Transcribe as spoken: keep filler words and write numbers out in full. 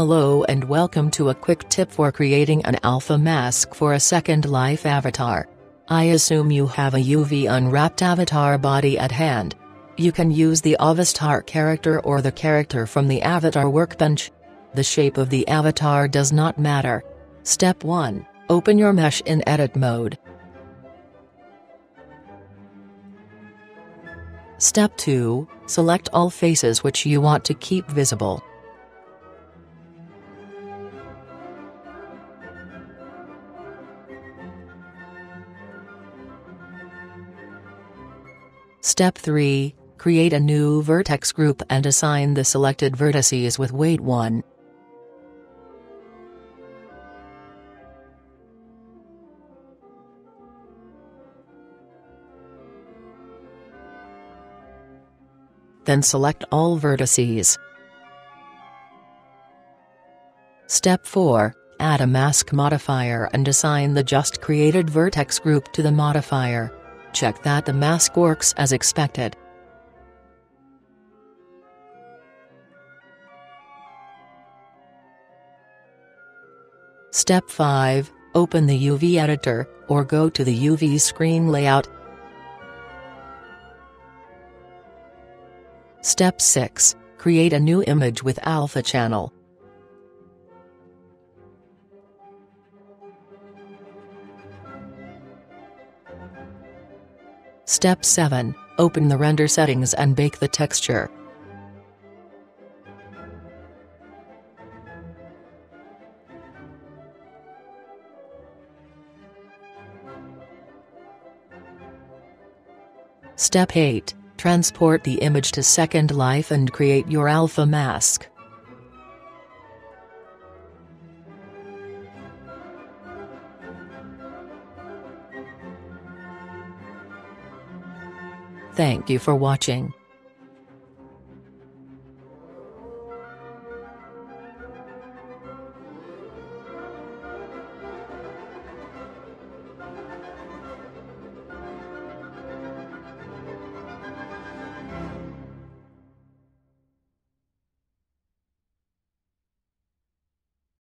Hello and welcome to a quick tip for creating an alpha mask for a Second Life avatar. I assume you have a U V unwrapped avatar body at hand. You can use the Avastar character or the character from the avatar workbench. The shape of the avatar does not matter. Step one. Open your mesh in edit mode. Step two. Select all faces which you want to keep visible. Step three. Create a new vertex group and assign the selected vertices with weight one. Then select all vertices. Step four. Add a mask modifier and assign the just created vertex group to the modifier. Check that the mask works as expected. Step five. Open the U V editor, or go to the U V screen layout. Step six. Create a new image with alpha channel. Step seven. Open the render settings and bake the texture. Step eight. Transport the image to Second Life and create your alpha mask. Thank you for watching.